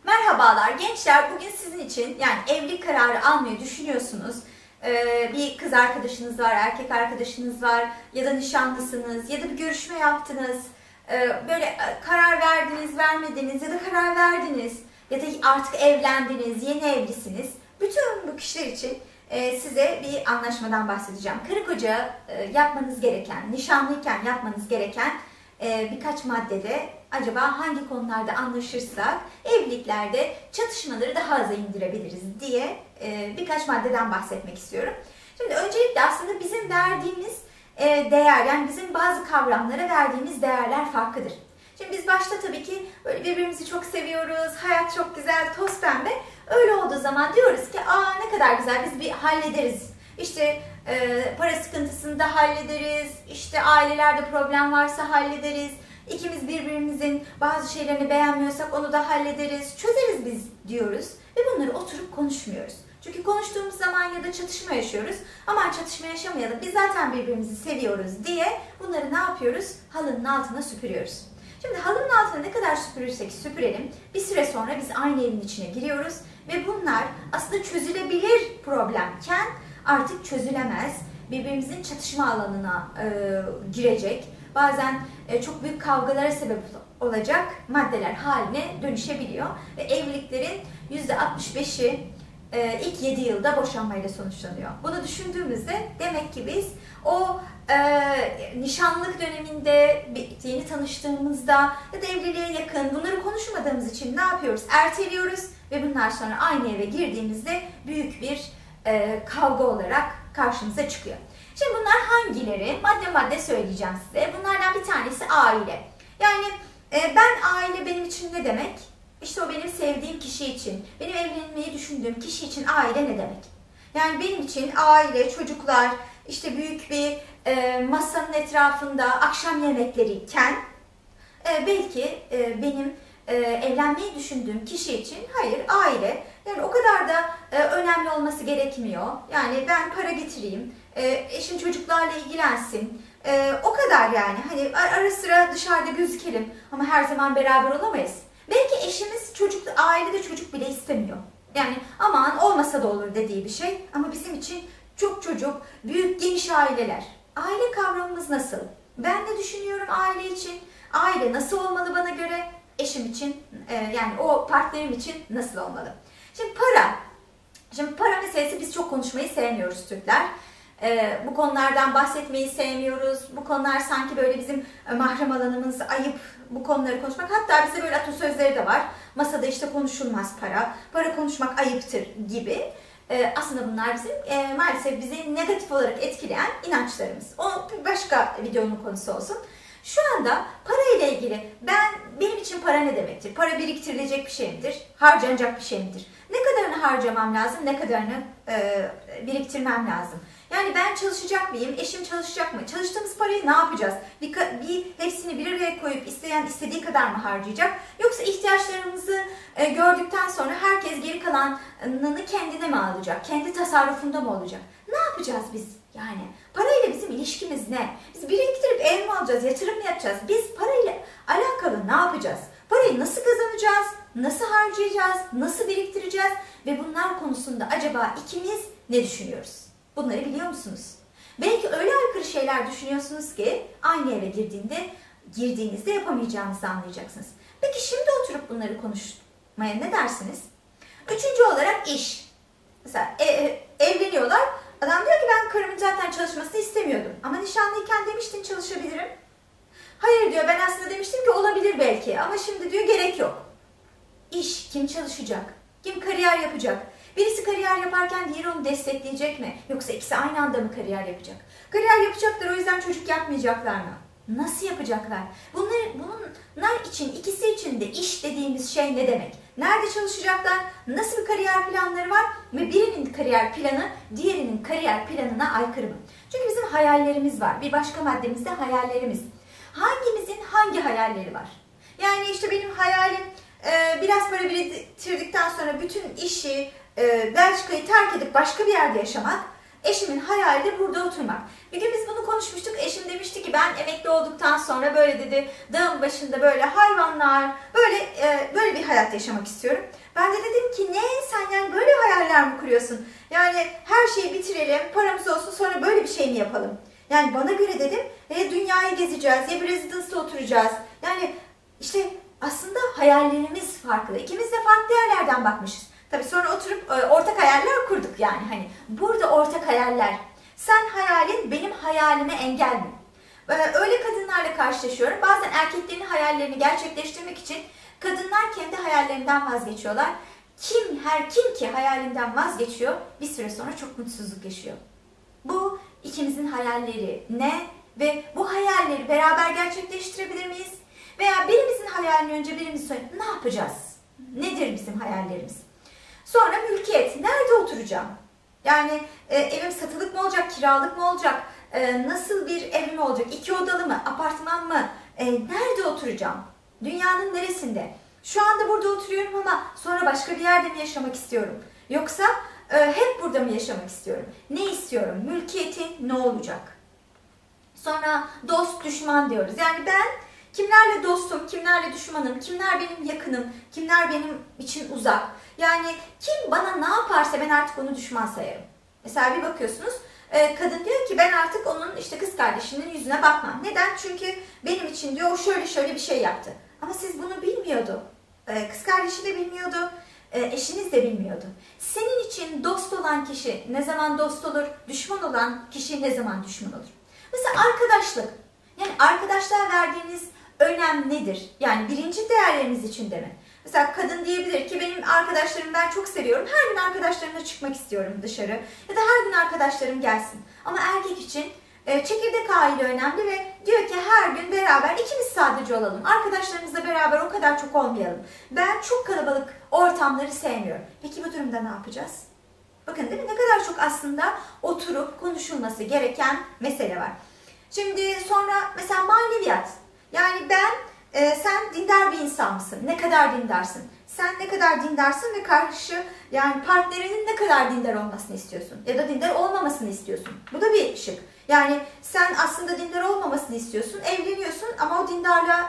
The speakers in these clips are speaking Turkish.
Merhabalar gençler, bugün sizin için yani evlilik kararı almayı düşünüyorsunuz. Bir kız arkadaşınız var, erkek arkadaşınız var ya da nişanlısınız ya da bir görüşme yaptınız. Böyle karar verdiniz, vermediniz ya da karar verdiniz ya da artık evlendiniz, yeni evlisiniz. Bütün bu kişiler için size bir anlaşmadan bahsedeceğim. Karı koca yapmanız gereken, nişanlıyken yapmanız gereken birkaç maddede acaba hangi konularda anlaşırsak evliliklerde çatışmaları daha aza indirebiliriz diye birkaç maddeden bahsetmek istiyorum. Şimdi öncelikle aslında bizim verdiğimiz değer, yani bizim bazı kavramlara verdiğimiz değerler farklıdır. Şimdi biz başta tabii ki böyle birbirimizi çok seviyoruz, hayat çok güzel, toz pembe. Öyle olduğu zaman diyoruz ki ne kadar güzel, biz bir hallederiz. İşte para sıkıntısını da hallederiz, işte ailelerde problem varsa hallederiz. İkimiz birbirimizin bazı şeylerini beğenmiyorsak onu da hallederiz, çözeriz biz diyoruz. Ve bunları oturup konuşmuyoruz. Çünkü konuştuğumuz zaman ya da çatışma yaşıyoruz. Aman çatışma yaşamayalım, biz zaten birbirimizi seviyoruz diye bunları ne yapıyoruz? Halının altına süpürüyoruz. Şimdi halının altına ne kadar süpürürsek süpürelim, bir süre sonra biz aynı evin içine giriyoruz. Ve bunlar aslında çözülebilir problemken artık çözülemez, birbirimizin çatışma alanına girecek, bazen çok büyük kavgalara sebep olacak maddeler haline dönüşebiliyor. Ve evliliklerin %65'i ilk 7 yılda boşanmayla sonuçlanıyor. Bunu düşündüğümüzde demek ki biz o nişanlık döneminde, yeni tanıştığımızda ya da evliliğe yakın bunları konuşmadığımız için ne yapıyoruz? Erteliyoruz ve bunlar sonra aynı eve girdiğimizde büyük bir kavga olarak karşımıza çıkıyor. Şimdi bunlar hangileri? Madde madde söyleyeceğim size. Bunlardan bir tanesi aile. Yani aile benim için ne demek? İşte o benim sevdiğim kişi için, benim evlenmeyi düşündüğüm kişi için aile ne demek? Yani benim için aile, çocuklar, işte büyük bir masanın etrafında akşam yemekleriyken belki benim evlenmeyi düşündüğüm kişi için hayır, aile. Yani o kadar da önemli olması gerekmiyor. Yani ben para getireyim, eşim çocuklarla ilgilensin. O kadar yani. Hani ara sıra dışarıda gözükelim ama her zaman beraber olamayız. Belki eşimiz ailede çocuk bile istemiyor. Yani aman olmasa da olur dediği bir şey. Ama bizim için çok çocuk, büyük geniş aileler. Aile kavramımız nasıl? Ben ne düşünüyorum aile için? Aile nasıl olmalı bana göre? Eşim için, yani o partnerim için nasıl olmalı? Şimdi para meselesi, biz çok konuşmayı sevmiyoruz Türkler. Bu konulardan bahsetmeyi sevmiyoruz. Bu konular sanki böyle bizim mahrem alanımız, ayıp bu konuları konuşmak. Hatta bize böyle atasözleri de var. Masada işte konuşulmaz para, para konuşmak ayıptır gibi. Aslında bunlar bizim maalesef bizi negatif olarak etkileyen inançlarımız. O başka videonun konusu olsun. Şu anda para ile ilgili benim için para ne demektir? Para biriktirilecek bir şey midir? Harcanacak bir şey midir? Ne kadarını harcamam lazım? Ne kadarını biriktirmem lazım? Yani ben çalışacak mıyım? Eşim çalışacak mı? Çalıştığımız parayı ne yapacağız? Hepsini bir araya koyup isteyen istediği kadar mı harcayacak? Yoksa ihtiyaçlarımızı gördükten sonra herkes geri kalanını kendine mi alacak? Kendi tasarrufunda mı olacak? Ne yapacağız biz? Yani parayla bizim ilişkimiz ne? Biz biriktirip ev mi alacağız? Yatırım mı yapacağız? Biz parayla alakalı ne yapacağız? Parayı nasıl kazanacağız? Nasıl harcayacağız? Nasıl biriktireceğiz? Ve bunlar konusunda acaba ikimiz ne düşünüyoruz? Bunları biliyor musunuz? Belki öyle aykırı şeyler düşünüyorsunuz ki aynı eve girdiğinizde yapamayacağınızı anlayacaksınız. Peki şimdi oturup bunları konuşmaya ne dersiniz? Üçüncü olarak iş. Mesela evleniyorlar. Adam diyor ki ben karımın zaten çalışmasını istemiyordum. Ama nişanlıyken demiştin çalışabilirim. Hayır diyor, ben aslında demiştim ki olabilir belki ama şimdi diyor gerek yok. İş, kim çalışacak? Kim kariyer yapacak? Birisi kariyer yaparken diğeri onu destekleyecek mi? Yoksa ikisi aynı anda mı kariyer yapacak? Kariyer yapacaklar, o yüzden çocuk yapmayacaklar mı? Nasıl yapacaklar? Bunlar için, ikisi için de iş dediğimiz şey ne demek? Nerede çalışacaklar? Nasıl bir kariyer planları var? Ve birinin kariyer planı diğerinin kariyer planına aykırı mı? Çünkü bizim hayallerimiz var. Bir başka maddemiz de hayallerimiz. Hangimizin hangi hayalleri var? Yani işte benim hayalim biraz para biriktirdikten sonra bütün işi, Belçika'yı terk edip başka bir yerde yaşamak. Eşimin hayali de burada oturmak. Bir gün biz bunu konuşmuştuk. Eşim demişti ki ben emekli olduktan sonra böyle dedi dağın başında böyle hayvanlar, böyle bir hayat yaşamak istiyorum. Ben de dedim ki ne sen yani böyle hayaller mi kuruyorsun? Yani her şeyi bitirelim, paramız olsun sonra böyle bir şey mi yapalım? Yani bana göre dedim dünyayı gezeceğiz, ya bir rezidansta oturacağız. Yani işte aslında hayallerimiz farklı. İkimiz de farklı yerlerden bakmışız. Tabii sonra oturup ortak hayaller kurduk yani. Hani burada ortak hayaller. Sen hayalin benim hayalime engel mi? Öyle kadınlarla karşılaşıyorum. Bazen erkeklerin hayallerini gerçekleştirmek için kadınlar kendi hayallerinden vazgeçiyorlar. Her kim ki hayalinden vazgeçiyor bir süre sonra çok mutsuzluk yaşıyor. Bu ikimizin hayalleri ne ve bu hayalleri beraber gerçekleştirebilir miyiz? Veya birimizin hayalini önce birimiz söyle ne yapacağız? Nedir bizim hayallerimiz? Sonra mülkiyet. Nerede oturacağım? Yani evim satılık mı olacak, kiralık mı olacak? Nasıl bir evim olacak? 2 odalı mı, apartman mı? Nerede oturacağım? Dünyanın neresinde? Şu anda burada oturuyorum ama sonra başka bir yerde mi yaşamak istiyorum? Yoksa hep burada mı yaşamak istiyorum? Ne istiyorum? Mülkiyetin ne olacak? Sonra dost, düşman diyoruz. Yani ben kimlerle dostum, kimlerle düşmanım, kimler benim yakınım, kimler benim için uzak. Yani kim bana ne yaparsa ben artık onu düşman sayarım. Mesela bir bakıyorsunuz kadın diyor ki ben artık onun işte kız kardeşinin yüzüne bakmam. Neden? Çünkü benim için diyor o şöyle bir şey yaptı. Ama siz bunu bilmiyordu. Kız kardeşi de bilmiyordu. Eşiniz de bilmiyordu. Senin için dost olan kişi ne zaman dost olur? Düşman olan kişi ne zaman düşman olur? Mesela arkadaşlık. Yani arkadaşlığa verdiğiniz önem nedir? Yani birinci değerleriniz içinde mi? Mesela kadın diyebilir ki benim arkadaşlarımı ben çok seviyorum. Her gün arkadaşlarımla çıkmak istiyorum dışarı. Ya da her gün arkadaşlarım gelsin. Ama erkek için çekirdek aile önemli ve diyor ki her gün beraber ikimiz sadece olalım. Arkadaşlarımızla beraber o kadar çok olmayalım. Ben çok kalabalık ortamları sevmiyorum. Peki bu durumda ne yapacağız? Bakın değil mi? Ne kadar çok aslında oturup konuşulması gereken mesele var. Şimdi sonra mesela maneviyat. Yani sen dindar bir insan mısın? Ne kadar dindarsın? Sen ne kadar dindarsın ve yani partnerinin ne kadar dindar olmasını istiyorsun? Ya da dindar olmamasını istiyorsun. Bu da bir şık. Yani sen aslında dindar olmamasını istiyorsun, evleniyorsun ama o dindarlığa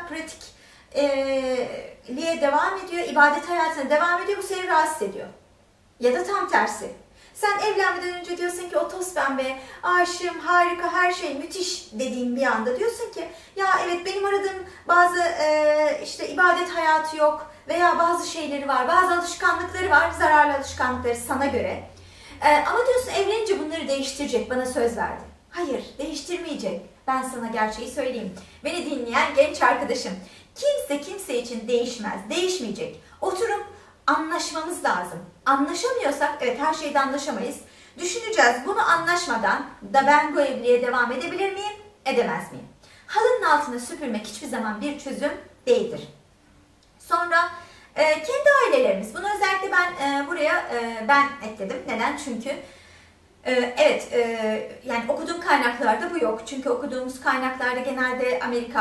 pratikliğe devam ediyor, ibadet hayatına devam ediyor, bu seni rahatsız ediyor. Ya da tam tersi. Sen evlenmeden önce diyorsun ki o toz pembe, aşığım, harika, her şey müthiş dediğin bir anda diyorsun ki ya evet benim aradığım bazı işte ibadet hayatı yok veya bazı şeyleri var, bazı alışkanlıkları var, zararlı alışkanlıkları sana göre. Ama diyorsun evlenince bunları değiştirecek, bana söz verdi. Hayır, değiştirmeyecek. Ben sana gerçeği söyleyeyim. Beni dinleyen genç arkadaşım, kimse için değişmez, değişmeyecek. Oturup anlaşmamız lazım. Anlaşamıyorsak, evet her şeyde anlaşamayız. Düşüneceğiz, bunu anlaşmadan da ben bu evliliğe devam edebilir miyim, edemez miyim? Halının altına süpürmek hiçbir zaman bir çözüm değildir. Sonra kendi ailelerimiz, bunu özellikle ben buraya ben ekledim. Neden? Çünkü evet, yani okuduğum kaynaklarda bu yok. Çünkü okuduğumuz kaynaklarda genelde Amerika,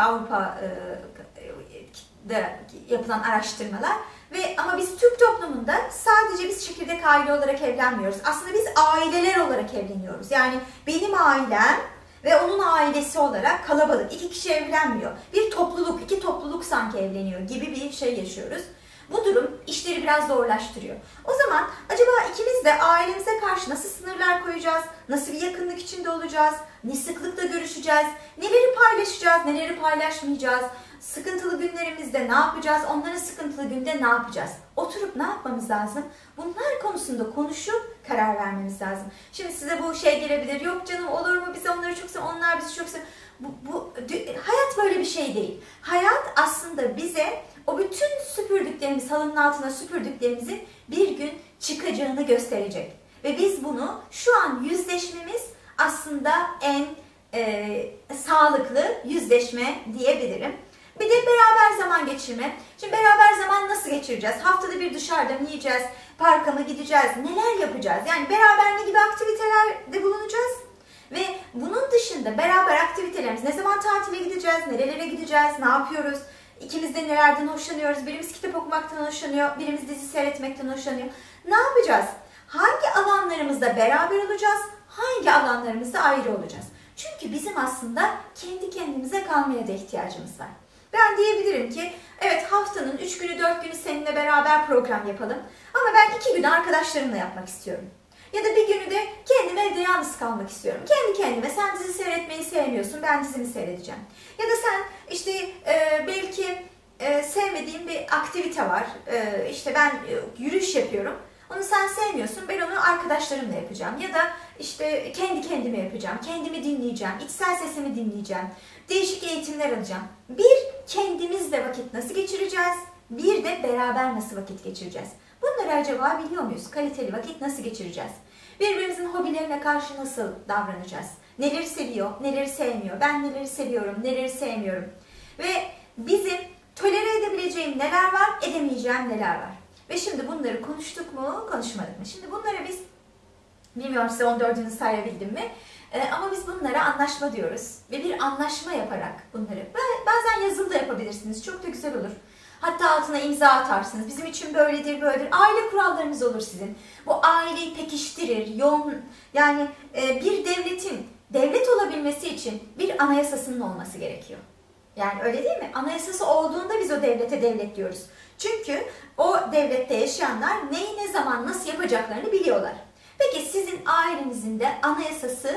Avrupa'da yapılan araştırmalar. Ama biz Türk toplumunda sadece biz çekirdek aile olarak evlenmiyoruz. Aslında biz aileler olarak evleniyoruz. Yani benim ailem ve onun ailesi olarak kalabalık. 2 kişi evlenmiyor. Bir topluluk, 2 topluluk sanki evleniyor gibi bir şey yaşıyoruz. Bu durum işleri biraz zorlaştırıyor. O zaman acaba ikimiz de ailemize karşı nasıl sınırlar koyacağız? Nasıl bir yakınlık içinde olacağız? Ne sıklıkla görüşeceğiz? Neleri paylaşacağız? Neleri paylaşmayacağız? Sıkıntılı günlerimizde ne yapacağız? Onların sıkıntılı günde ne yapacağız? Oturup ne yapmamız lazım? Bunlar konusunda konuşup karar vermemiz lazım. Şimdi size bu şey gelebilir. Yok canım olur mu? Biz onları çok seviyoruz. Onlar bizi çok seviyor. Hayat böyle bir şey değil. Hayat aslında bize o bütün süpürdüklerimiz, halının altına süpürdüklerimizin bir gün çıkacağını gösterecek. Ve biz bunu şu an yüzleşmemiz aslında en sağlıklı yüzleşme diyebilirim. Bir de beraber zaman geçirme. Şimdi beraber zaman nasıl geçireceğiz? Haftada bir dışarıda mı yiyeceğiz? Parka mı gideceğiz? Neler yapacağız? Yani beraber ne gibi aktivitelerde bulunacağız? Ve bunun dışında beraber aktivitelerimiz, ne zaman tatile gideceğiz? Nerelere gideceğiz? Ne yapıyoruz? İkimiz de nelerden hoşlanıyoruz? Birimiz kitap okumaktan hoşlanıyor, birimiz dizi seyretmekten hoşlanıyor. Ne yapacağız? Hangi alanlarımızda beraber olacağız? hangi alanlarımızda ayrı olacağız? Çünkü bizim aslında kendi kendimize kalmaya da ihtiyacımız var. Ben diyebilirim ki evet haftanın 3 günü 4 günü seninle beraber program yapalım ama ben 2 günü arkadaşlarımla yapmak istiyorum. Ya da bir günü de kendim evde yalnız kalmak istiyorum. Kendi kendime sen dizi seyretmeyi sevmiyorsun ben dizimi seyredeceğim. Ya da sen işte belki sevmediğin bir aktivite var. İşte ben yürüyüş yapıyorum. Onu sen sevmiyorsun. Ben onu arkadaşlarımla yapacağım. Ya da işte kendi kendime yapacağım. Kendimi dinleyeceğim. İçsel sesimi dinleyeceğim. Değişik eğitimler alacağım. Bir, kendimizle vakit nasıl geçireceğiz? Bir de beraber nasıl vakit geçireceğiz? Bunları acaba biliyor muyuz? Kaliteli vakit nasıl geçireceğiz? Birbirimizin hobilerine karşı nasıl davranacağız? Neleri seviyor, neleri sevmiyor? Ben neleri seviyorum, neleri sevmiyorum? Ve bizim tolere edebileceğim neler var, edemeyeceğim neler var? Ve şimdi bunları konuştuk mu, konuşmadık mı? Şimdi bunlara biz, bilmiyorum size 14'ünü sayabildim mi? Ama biz bunlara anlaşma diyoruz. Ve bir anlaşma yaparak bunları, bazen yazılı da yapabilirsiniz. Çok da güzel olur. Hatta altına imza atarsınız. Bizim için böyledir, böyledir. Aile kurallarınız olur sizin. Bu aileyi pekiştirir, yoğun. Yani bir devletin devlet olabilmesi için bir anayasasının olması gerekiyor. Yani öyle değil mi? Anayasası olduğunda biz o devlete devlet diyoruz. Çünkü o devlette yaşayanlar neyi ne zaman nasıl yapacaklarını biliyorlar. Peki sizin ailenizin de anayasası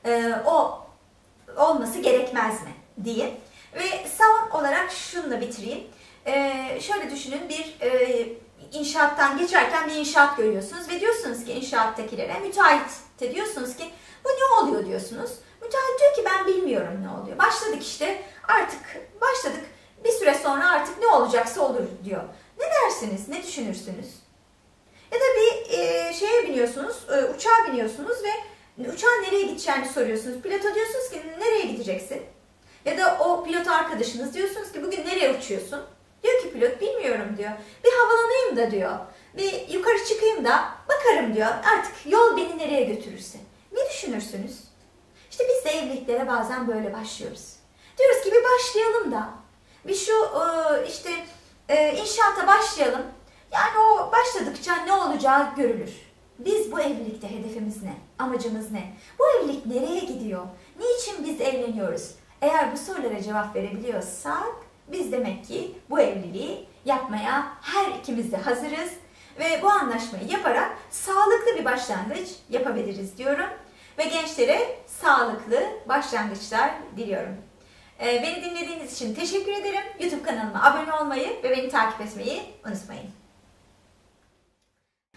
o olması gerekmez mi diye. Ve son olarak şununla bitireyim. Şöyle düşünün, bir inşaattan geçerken bir inşaat görüyorsunuz ve diyorsunuz ki inşaattakilere, müteahhit de diyorsunuz ki bu ne oluyor diyorsunuz. Müteahhit diyor ki ben bilmiyorum ne oluyor. Başladık işte, artık başladık, bir süre sonra artık ne olacaksa olur diyor. Ne dersiniz, ne düşünürsünüz? Ya da bir şeye biniyorsunuz, uçağa biniyorsunuz ve uçağın nereye gideceğini soruyorsunuz. Pilota diyorsunuz ki nereye gideceksin? Ya da o pilot arkadaşınız diyorsunuz ki bugün nereye uçuyorsun? Diyor ki pilot bilmiyorum diyor. Bir havalanayım da diyor. Bir yukarı çıkayım da bakarım diyor. Artık yol beni nereye götürürse. Ne düşünürsünüz? İşte biz de evliliklere bazen böyle başlıyoruz. Diyoruz ki bir başlayalım da. Bir şu işte inşaata başlayalım. Yani o başladıkça ne olacağı görülür. Biz bu evlilikte hedefimiz ne? Amacımız ne? Bu evlilik nereye gidiyor? Niçin biz evleniyoruz? Eğer bu sorulara cevap verebiliyorsak biz demek ki bu evliliği yapmaya her ikimiz de hazırız ve bu anlaşmayı yaparak sağlıklı bir başlangıç yapabiliriz diyorum ve gençlere sağlıklı başlangıçlar diliyorum. Beni dinlediğiniz için teşekkür ederim. YouTube kanalıma abone olmayı ve beni takip etmeyi unutmayın.